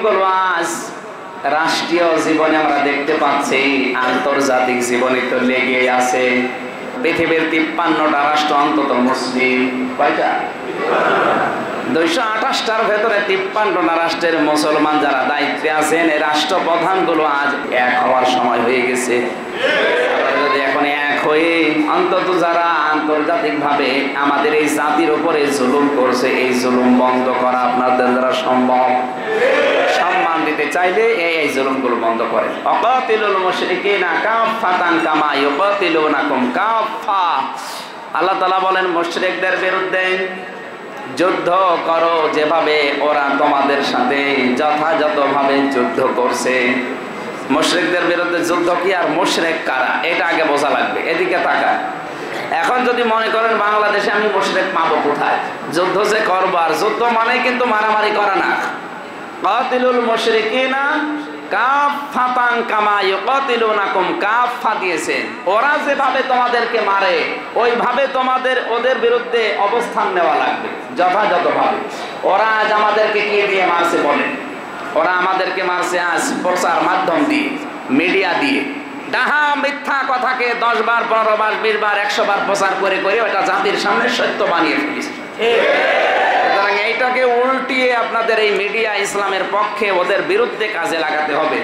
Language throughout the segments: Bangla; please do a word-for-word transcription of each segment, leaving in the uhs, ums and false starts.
জুলুমগুলো আজ রাষ্ট্রীয় জীবনে আমরা দেখতে পাচ্ছি, আন্তর্জাতিক জীবনে তো লেগে আছে। পৃথিবীর তিপ্পান্নটা রাষ্ট্র অন্তত মুসলিম, কয়টা? দুইশো আঠাশটার ভেতরে তিপ্পান্নটা রাষ্ট্রের মুসলমান যারা দায়িত্বে আছেন, এই রাষ্ট্রপ্রধানগুলো আজ এক হওয়ার সময় হয়ে গেছে। যদি এখন এক হয়ে অন্তত যারা আন্তর্জাতিক ভাবে আমাদের এই জাতির উপরে জুলুম করছে, এই জুলুম বন্ধ করা আপনাদের দ্বারা সম্ভব। সম্মান দিতে চাইলে এই এই জুলুমগুলো বন্ধ করে। অকাতিলুল মুশরিকিনা কাফাতান কামা ইউকাতিলুনাকুম কাফা। আল্লাহ তাআলা বলেন মুশরিকদের বিরুদ্ধে যুদ্ধ করো যেভাবে ওরা তোমাদের সাথে যথাযথভাবে যুদ্ধ করছে। মুশরিকদের বিরুদ্ধে যুদ্ধ কি আর মুশরিক কারা, এটা আগে বোঝা লাগবে। এদিকে তাকা। এখন যদি মনে করেন বাংলাদেশে আমি মুশরিক পাবো কোথায়, যুদ্ধ যে করবো, আর যুদ্ধ মানে কিন্তু মারামারি করা না। কাতিলুল মুশরিকিনা কাফাতান কামা ইউকাতিলুনাকুম কাফা দিয়েছেন। ওরা যেভাবে তোমাদেরকে মারে ওইভাবে তোমাদের ওদের বিরুদ্ধে অবস্থান নেওয়া লাগবে যথাযথভাবে। ওরা আজ আমাদেরকে কি দিয়ে মারছে বলেন? ওরা আমাদেরকে মারছে আজ প্রচার মাধ্যম দিয়ে, মিডিয়া দিয়ে। ডাহা মিথ্যা কথাকে দশ বার পনেরো বার বিশ বার একশো বার প্রচার করে করে ওটা জাতির সামনে সত্য বানিয়ে ফেলেছে। সুতরাং এইটাকে উল্টিয়ে আপনাদের এই মিডিয়া ইসলামের পক্ষে ওদের বিরুদ্ধে কাজে লাগাতে হবে।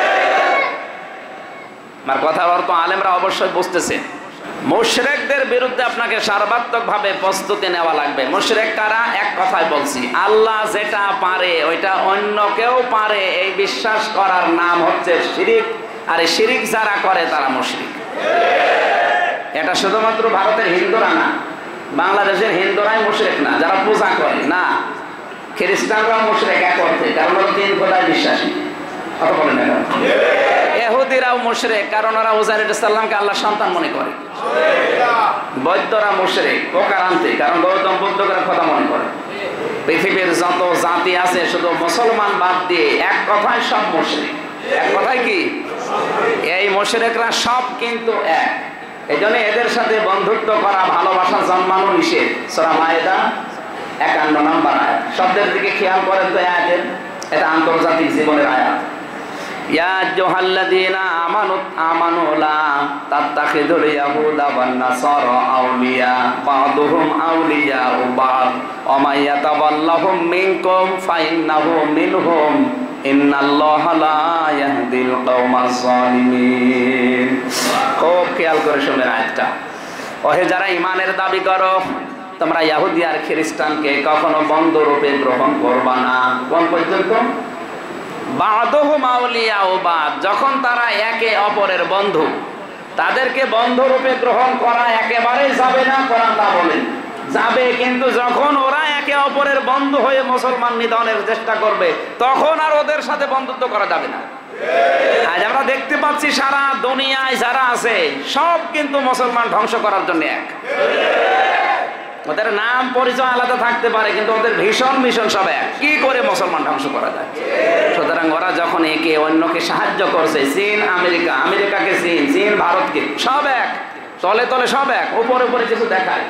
আমার কথা অর্থ আলেমরা অবশ্যই বুঝতেছে। মুশরিকদের বিরুদ্ধে আপনাকে সর্বাত্মক ভাবে প্রস্তুতি নেওয়া লাগবে। মুশরিক কারা? এক কথায় বলছি, আল্লাহ যেটা পারে ওইটা অন্য কেউ পারে এই বিশ্বাস করার নাম হচ্ছে শিরিক। আর এই শিরিক যারা করে তারা মুশরিক। এটা শুধুমাত্র ভারতের হিন্দুরা না, বাংলাদেশের হিন্দুরাই মুশরিক না, যারা পূজা করে না। খ্রিস্টানরাও মুশরিক এক অর্থে, কারণ ওরা তিন খোদায় বিশ্বাসী। কথা বলেন না? ইহুদিরাও মুশরিক, কারণ ওরা উজাইর আলাইহিস সালামকে আল্লাহর সন্তান মনে করে। বৌদ্ধরা মুশরিক প্রকারান্তে, কারণ গৌতম বুদ্ধকে খোদা মনে করে। পৃথিবীর যত জাতি আছে শুধু মুসলমান বাদ দিয়ে এক কথায় সব মুশরিক। এক কথায় কি? এই মুশরিকরা সব কিন্তু এক। এই জন্য এদের সাথে বন্ধুত্ব করা, ভালোবাসা জন্মানো নিষেধ। সূরা মায়েদা একান্ন নম্বর আয়াত। শব্দের দিকে খেয়াল করেন তো আয়াতের, এটা আন্তর্জাতিক জীবনের আয়াত। ইয়া আইয়ুহাল্লাযীনা আমানু আমানু লা তাত্তাখিযুল ইয়াহুদা ওয়ান নাসারা আউলিয়া বা'দুহুম আউলিয়াউ বা'দ ওয়া মান ইয়াতাওয়াল্লাহুম মিনকুম ফাইন্নাহু মিনহুম ইন্নাল্লাহা লা ইয়াহদিল কওমাজ জালিমিন। খুব খেয়াল করে শুনেন আয়াতটা। ওহে যারা ঈমানের দাবি করো, তোমরা ইহুদি আর খ্রিস্টানকে কখনো বন্ধু রূপে গ্রহণ করবা না। কোন পর্যন্ত? বা'দুহুম আউলিয়াউ বা'দ, যখন তারা একে অপরের বন্ধু, তাদেরকে বন্ধু রূপে গ্রহণ করা একেবারেই যাবে না। কোরআন তা বলেন যাবে, কিন্তু যখন ওরা একে অপরের বন্ধু হয়ে মুসলমান নিধনের চেষ্টা করবে তখন আর ওদের সাথে বন্ধুত্ব করা যাবে না। আজ আমরা দেখতে পাচ্ছি সারা দুনিয়ায় যারা আছে সব কিন্তু মুসলমান ধ্বংস করার জন্য এক। ওদের নাম পরিচয় আলাদা থাকতে পারে, কিন্তু ওদের ভীষণ ভীষণ সব এক। কি করে মুসলমান ধ্বংস করা যায়? সুতরাং ওরা যখন একে অন্যকে সাহায্য করছে, চীন আমেরিকা, আমেরিকাকে চীন, চীন ভারতকে, সব এক, তলে তলে সব এক, উপরে উপরে কিছু দেখায়।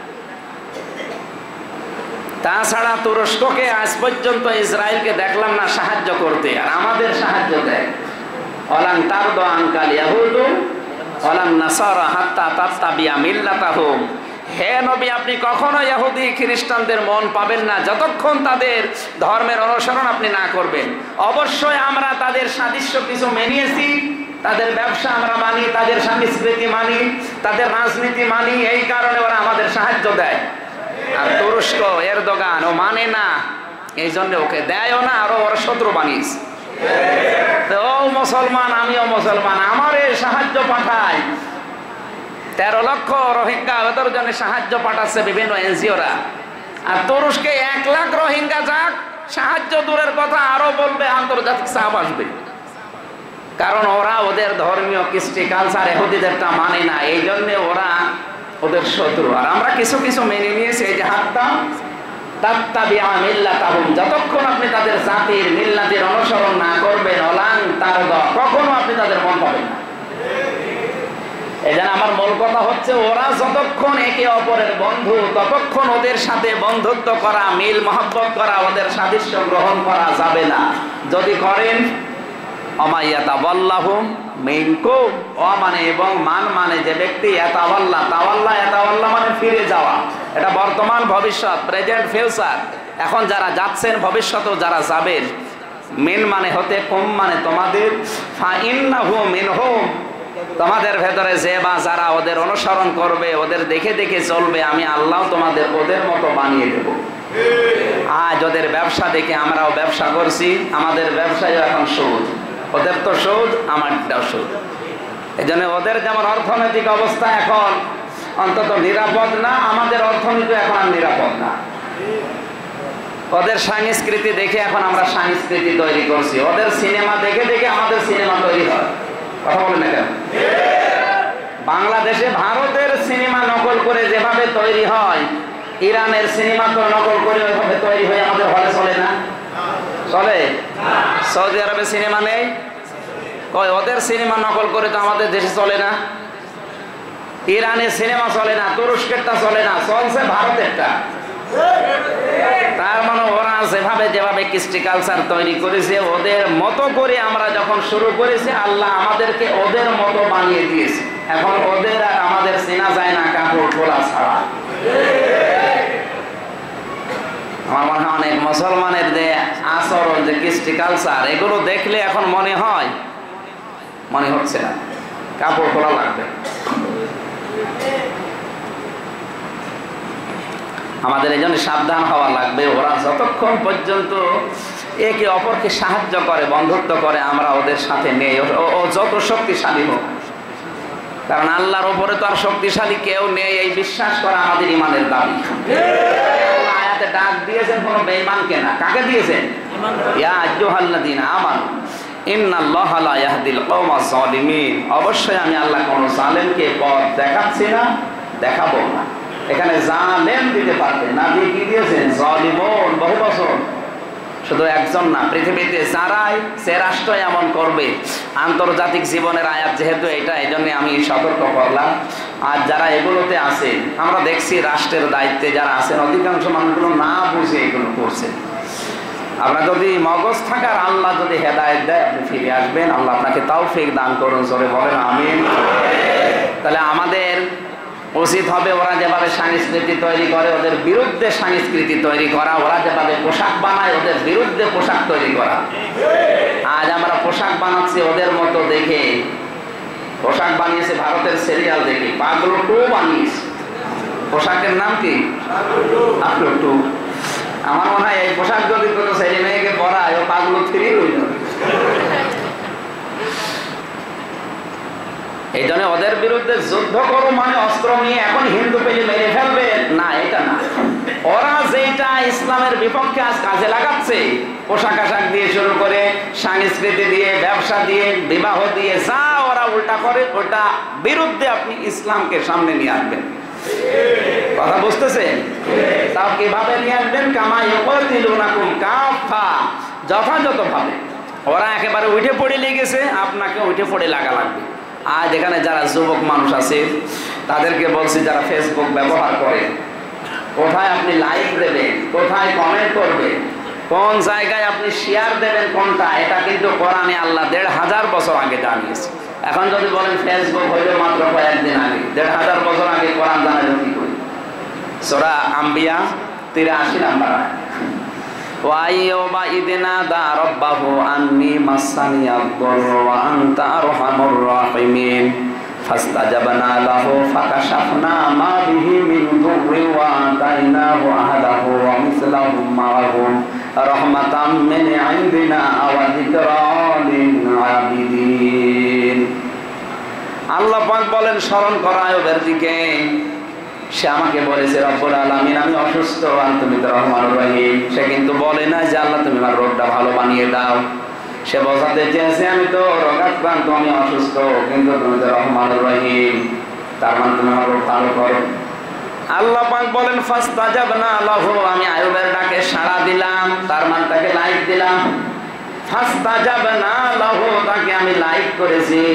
তাছাড়া তুরস্ককে আজ পর্যন্ত ইসরায়েলকে দেখলাম না সাহায্য করতে, আর আমাদের সাহায্য দেয়। ওয়ালান তারদু আনকাল ইয়াহুদু ওয়ালান নাসারা হাত্তা তাত্তাবিয়া মিল্লাতাহুম। হে নবী, আপনি কখনো ইহুদি খ্রিস্টানদের মন পাবেন না যতক্ষণ তাদের ধর্মের অনুসরণ আপনি না করবেন। অবশ্যই আমরা তাদের সাদৃশ্য কিছু মেনিয়েছি, তাদের ব্যবসা আমরা মানি, তাদের সংস্কৃতি মানি, তাদের রাজনীতি মানি, এই কারণে ওরা আমাদের সাহায্য দেয়। আর তুরস্ক এরদোগান ও মানে না, এই জন্য ওকে দেয়ও না, আরো ওরা শত্রু বানিয়েছে। ও মুসলমান, আমিও মুসলমান, আমার এই সাহায্য পাঠায়। তেরো লক্ষ রোহিঙ্গা ওদের জন্য সাহায্য পাঠাচ্ছে বিভিন্ন এনজিওরা। আর তুরস্কে এক লাখ রোহিঙ্গা যাক, সাহায্য দূরের কথা, আরো বলবে আন্তর্জাতিক চাপ আসবে। কারণ ওরা ওদের ধর্মীয় কৃষ্টি কালচার ইহুদিদেরটা মানে না, এই জন্য ওরা ওদের শত্রু। আর আমরা কিছু কিছু মেনে নিয়েছি, এই যে হাত্তা তাত্তাবিয়া মিল্লাতাহুম, যতক্ষণ আপনি তাদের জাতির মিল্লাতের অনুসরণ না করবেন, ওলান তারদা, কখনো আপনি তাদের মন পাবেন না। এই জন্য আমার মূল কথা হচ্ছে, ওরা যতক্ষণ একে অপরের বন্ধু, ততক্ষণ ওদের সাথে বন্ধুত্ব করা, মিল মহব্বত করা, ওদের সাদৃশ্য গ্রহণ করা যাবে না। যদি করেন অমাইয়াতাওয়াল্লাহুম মিনকুম, ও মানে এবং মান মানে যে ব্যক্তি ইয়াতাওয়াল্লা, তাওয়াল্লা ইয়াতাওয়াল্লা মানে ফিরে যাওয়া, এটা বর্তমান ভবিষ্যৎ, প্রেজেন্ট ফিউচার। এখন যারা যাচ্ছেন, ভবিষ্যতেও যারা যাবেন। মিন মানে হতে, কুম মানে তোমাদের, ফা ইন্নাহু মিনহুম, তোমাদের ভেতরে যে বা যারা ওদের অনুসরণ করবে, ওদের দেখে দেখে চলবে, আমি আল্লাহ তোমাদের ওদের মতো বানিয়ে দেব। আজ ওদের ব্যবসা দেখে আমরাও ব্যবসা করছি, আমাদের ব্যবসায় এখন সুদ, ওদের তো সুদ, আমারটাও সুদ। এই জন্য ওদের যেমন অর্থনৈতিক অবস্থা এখন অন্তত নিরাপদ না, আমাদের অর্থনীতি এখন আর নিরাপদ না। ওদের সংস্কৃতি দেখে এখন আমরা সংস্কৃতি তৈরি করছি, ওদের সিনেমা দেখে দেখে আমাদের সিনেমা তৈরি হয়। কথা বলেন না কেন? বাংলাদেশে ভারতের সিনেমা নকল করে যেভাবে তৈরি হয়, ইরানের সিনেমা তো নকল করে ওইভাবে তৈরি হয়ে আমাদের হলে চলে না? চলে? সৌদি আরবে সিনেমা নেই, কই ওদের সিনেমা নকল করে তো আমাদের দেশে চলে না। ইরানের সিনেমা চলে না, তুরস্কেরটা চলে না, চলছে ভারতেরটা। তার মানে ওরা যেভাবে যেভাবে কৃষ্টি কালচার তৈরি করেছে, ওদের মতো করে আমরা যখন শুরু করেছি, আল্লাহ আমাদেরকে ওদের মতো বানিয়ে দিয়েছে। এখন ওদের আর আমাদের চেনা যায় না কাপড় খোলা ছাড়া। আমার মনে হয় অনেক মুসলমানের যে আচরণ, যে কৃষ্টি কালচার, এগুলো দেখলে এখন মনে হয়, মনে হচ্ছে না কাপড় খোলা লাগবে। আমাদের এই জন্য সাবধান হওয়া লাগবে। ওরা যতক্ষণ পর্যন্ত একে অপরকে সাহায্য করে, বন্ধুত্ব করে, আমরা ওদের সাথে নেই, ও যত শক্তিশালী হোক। কারণ আল্লাহর উপরে তো আর শক্তিশালী কেউ নেই, এই বিশ্বাস করা আমাদের ইমানের দাবি। আয়াতে ডাক দিয়েছেন কোন বেঈমানকে না, কাকে দিয়েছেন? ইয়া আইয়ুহাল্লাযীনা আমানু ইন্নাল্লাহা লা ইয়াহদিল কওমাজ যালিমিন, অবশ্যই আমি আল্লাহ কোন জালেমকে পথ দেখাচ্ছি না, দেখাবো না। এখানে জালেম দিতে পারতেন না, দিয়ে কি দিয়েছেন? জালিমুন, বহু বছর। শুধু একজন না, পৃথিবীতে যারাই সে রাষ্ট্র এমন করবে, আন্তর্জাতিক জীবনের আয়াত যেহেতু এটা, এই জন্য আমি সতর্ক করলাম। আর যারা এগুলোতে আছে, আমরা দেখছি রাষ্ট্রের দায়িত্বে যারা আছেন, অধিকাংশ মানুষগুলো না বুঝে এগুলো করছে। আপনার যদি মগজ থাকার, আল্লাহ যদি হেদায়েত দেয়, আপনি ফিরে আসবেন। আল্লাহ আপনাকে তাওফিক দান করুন, জোরে বলেন আমিন। তাহলে আমাদের উচিত হবে, ওরা যেভাবে সংস্কৃতি তৈরি করে, ওদের বিরুদ্ধে সংস্কৃতি তৈরি করা। ওরা যেভাবে পোশাক বানায়, ওদের বিরুদ্ধে পোশাক তৈরি করা। আজ আমরা পোশাক বানাচ্ছি ওদের মতো দেখে। পোশাক বানিয়েছে ভারতের সিরিয়াল দেখে, পাগলু টু বানিয়েছে। পোশাকের নাম কি? পাগলু টু। আমার মনে হয় এই পোশাক যদি কোনো ছেলে মেয়েকে পরায়, ও পাগলু থ্রি হইল। এই জন্য ওদের বিরুদ্ধে যুদ্ধ করো মানে অস্ত্র নিয়ে এখন হিন্দু পেলে মেরে ফেলবে না, এটা না। ওরা যেটা ইসলামের বিপক্ষে আজ কাজে লাগাচ্ছে, পোশাক আশাক দিয়ে শুরু করে, সংস্কৃতি দিয়ে, ব্যবসা দিয়ে, বিবাহ দিয়ে, যা ওরা উল্টা করে, ওটা বিরুদ্ধে আপনি ইসলামকে সামনে নিয়ে আসবেন। কথা বুঝতেছেন? তাও কিভাবে নিয়ে আসবেন? কামা ইউকাতিলুনাকুম কাফা, যথাযথভাবে। ওরা একেবারে উঠে পড়ে লেগেছে, আপনাকে উঠে পড়ে লাগা লাগবে। আজ এখানে যারা যুবক মানুষ আছে, তাদেরকে বলছি, যারা ফেসবুক ব্যবহার করে, কোথায় আপনি লাইক দেবেন, কোথায় কমেন্ট করবেন, কোন জায়গায় আপনি শেয়ার দেবেন, কোনটা, এটা কিন্তু কোরআনে আল্লাহ দেড় হাজার বছর আগে জানিয়েছে। এখন যদি বলেন ফেসবুক হইল মাত্র কয়েকদিন আগে, দেড় হাজার বছর আগে কোরআন জানালো কি করে? সূরা আম্বিয়া তিরাশি নাম্বার আয়াত। ওয়াইয়ুবা ইদনাদা রাব্বাহু আন্নী মাসানিয়াদ-দুররু ওয়া আনতা আরহামুর রাহিমিন ফাস্তাজাবনা লাহু ফাকাশাফনা মা বিহি মিন দুররি ওয়া আতাইনাহু আহদাহু ওয়া মিসলাহুম মা'আহুম রাহমাতাম মিন ইনদিনা ওয়া যিকরা লিল আবিদিন। আল্লাহ পাক বলেন, স্মরণ করা আইয়ুবের দিকে। সে আমাকে বলেছে, রব্বুল আলামিন আমি অসুস্থ, আর তুমি তো রহমানুর রহিম। সে কিন্তু বলে না যে আল্লাহ তুমি আমার রোগটা ভালো বানিয়ে দাও। সে বোঝাতে চেয়েছে আমি তো রোগাক্রান্ত, আমি অসুস্থ, কিন্তু তুমি তো রহমানুর রহিম, তার মানে তুমি আমার রোগ ভালো করো। আল্লাহ পাক বলেন ফাস্তাজাবনা লাহু, আমি আইয়ুবের ডাকে সাড়া দিলাম, তার মানে তাকে লাইক দিলাম। ফাস্তাজাবনা লাহু, তাকে আমি লাইক করেছি।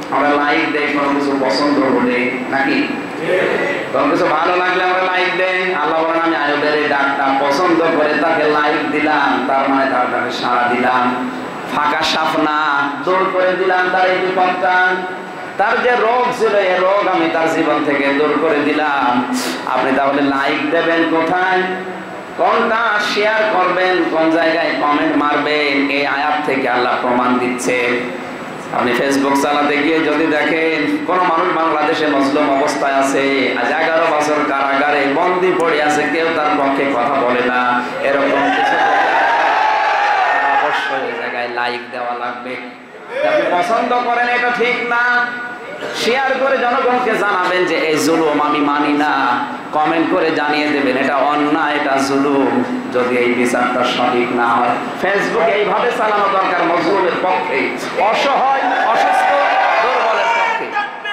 আমরা লাইক দেই কোনো কিছু পছন্দ হলে, নাকি? কোনো কিছু ভালো লাগলে আমরা লাইক দেই। আল্লাহ বলেন আমি আইয়ুবের এই ডাকটা পছন্দ করে তাকে লাইক দিলাম, তার মানে তার ডাকে সাড়া দিলাম। ফাঁকা সাফ না, দূর করে দিলাম তার এই বিপদটা। তার যে রোগ ছিল এই রোগ আমি তার জীবন থেকে দূর করে দিলাম। আপনি তাহলে লাইক দেবেন কোথায়, কোনটা শেয়ার করবেন, কোন জায়গায় কমেন্ট মারবেন, এই আয়াত থেকে আল্লাহ প্রমাণ দিচ্ছে। আপনি ফেসবুক চালাতে গিয়ে যদি দেখেন কোন মানুষ বাংলাদেশে মজলুম অবস্থায় আছে, আজ এগারো বছর কারাগারে বন্দী পড়ে আছে, কেউ তার পক্ষে কথা বলে না, এরকম কিছু অবশ্যই এই জায়গায় লাইক দেওয়া লাগবে। আপনি পছন্দ করেন এটা ঠিক না, শেয়ার করে জনগণকে জানাবেন যে এই জুলুম আমি মানি না, কমেন্ট করে জানিয়ে দেবেন এটা অন্যায়, এটা জুলুম, যদি এই বিচারটা সঠিক না হয়। ফেসবুক এইভাবে চালানো দরকার মজলুমের পক্ষে, অসহায় অসুস্থ দুর্বলের পক্ষে।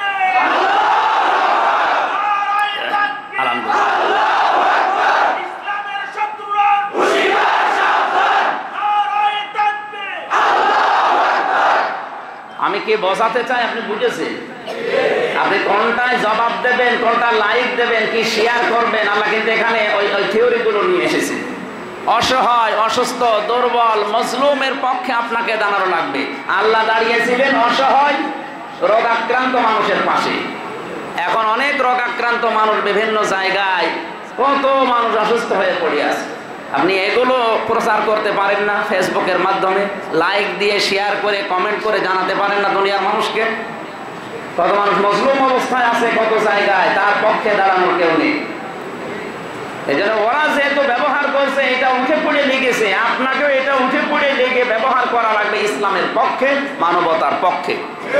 আমি কি বোঝাতে চাই আপনি বুঝেছেন? আপনি কোনটায় জবাব দেবেন, কোনটা লাইক দেবেন, কি শেয়ার করবেন, আল্লাহ কিন্তু এখানে ওই ওই থিওরিগুলো নিয়ে এসেছে। অসহায় অসুস্থ দুর্বল মজলুমের পক্ষে আপনাকে দাঁড়ানো লাগবে। আল্লাহ দাঁড়িয়েছিলেন অসহায় রোগাক্রান্ত মানুষের পাশে। এখন অনেক রোগাক্রান্ত মানুষ বিভিন্ন জায়গায়, কত মানুষ অসুস্থ হয়ে পড়ে আছে। আপনি এগুলো প্রচার করতে পারেন না ফেসবুকের মাধ্যমে, লাইক দিয়ে শেয়ার করে কমেন্ট করে জানাতে পারেন না দুনিয়ার মানুষকে? কত মানুষ মজলুম অবস্থায় আছে কত জায়গায়, তার পক্ষে দাঁড়ানোর কেউ নেই। এই জন্য ওরা যেহেতু ব্যবহার করছে, এটা উঠে পড়ে লেগেছে, আপনাকেও এটা উঠে পড়ে লেগে ব্যবহার করা লাগবে ইসলামের পক্ষে, মানবতার পক্ষে।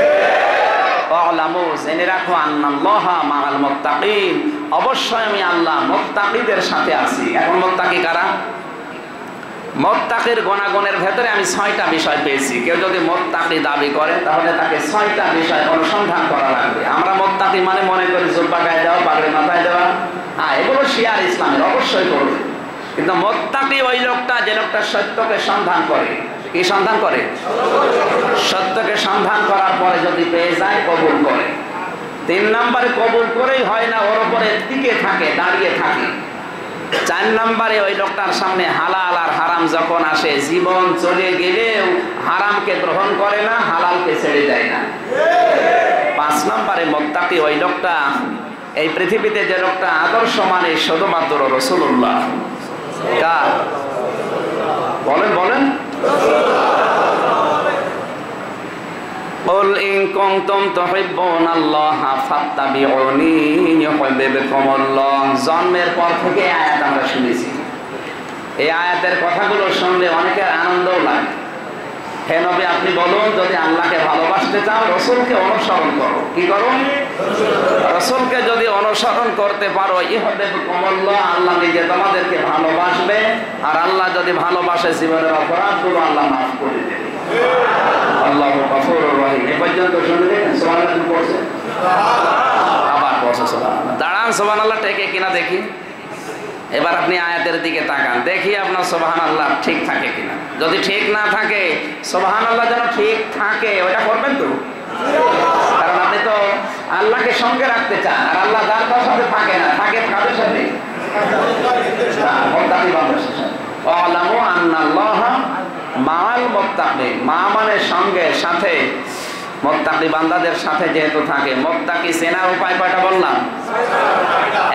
জেনে রাখো আন্নাল্লাহা মাআল মুত্তাকিন, অবশ্যই আমি আল্লাহ মুত্তাকিদের সাথে আছি। এখন মুত্তাকি কারা? মুত্তাকির গুণাগুণের ভেতরে আমি ছয়টা বিষয় পেয়েছি। কেউ যদি মুত্তাকি দাবি করে তাহলে তাকে ছয়টা বিষয় অনুসন্ধান করা লাগবে। আমরা মুত্তাকি মানে মনে করি জুব্বা গায়ে দেওয়া, পাগড়ি মাথায় দেওয়া, হ্যাঁ এগুলো শিয়ার ইসলামের, অবশ্যই করবে। কিন্তু মুত্তাকি ওই লোকটা যে লোকটা সত্যকে সন্ধান করে। কি সন্ধান করে? সত্যকে সন্ধান করার পরে যদি পেয়ে যায় কবুল করে। তিন নম্বরে কবুল করেই হয় না, ওর উপরে টিকে থাকে, দাঁড়িয়ে থাকে। চার নম্বরে ওই লোকটার সামনে হালাল আর হারাম যখন আসে, জীবন চলে গেলেও হারামকে গ্রহণ করে না, হালালকে ছেড়ে দেয় না। পাঁচ নম্বরে মুত্তাকি ওই লোকটা, এই পৃথিবীতে যে লোকটা আদর্শ মানে শুধুমাত্র রাসূলুল্লাহ। কার? বলেন বলেন। قل إن كنتم تحبون الله فاتبعوني يحببكم الله। জন্মের পর থেকে এই আয়াত আমরা শুনেছি। এই আয়াতের কথাগুলো শুনলে অনেকের আনন্দও লাগে। হে নবী আপনি বলুন, যদি আল্লাহকে ভালোবাসতে চাও রাসূলকে অনুসরণ করো। কি করো? রাসূলকে যদি অনুসরণ করতে পারো, ইহবিবকুমুল্লাহ, আল্লাহ নিজে তোমাদেরকে ভালোবাসবে। আর আল্লাহ যদি ভালোবাসে, জীবনের অপরাধগুলো আল্লাহ মাফ করে দেবে। আল্লাহু গফুরুর রহিম। এই পর্যন্ত শুনলে সুবহানাল্লাহ পড়ছে, আবার পড়ছে সুবহানাল্লাহ। দাঁড়ান সুবহানাল্লাহ টেকে কিনা দেখি। এবার আপনি আয়াতের দিকে তাকান, দেখি আপনার সুবহানাল্লাহ ঠিক থাকে কিনা। যদি ঠিক না থাকে, সুবহানাল্লাহ যেন ঠিক থাকে, ওটা করবেন তো। কারণ আপনি তো আল্লাহকে সঙ্গে রাখতে চান, আর আল্লাহ যার কারোর সাথে থাকে না, থাকে কাদের সাথে? মুত্তাকি বান্দার সাথে। ওয়ালামু আন্নাল্লাহা মাআল মুত্তাকিন, মা মানে সঙ্গে, সাথে। মুত্তাকি বান্দাদের সাথে যেহেতু থাকে, মুত্তাকি চেনার উপায় কয়টা বললাম?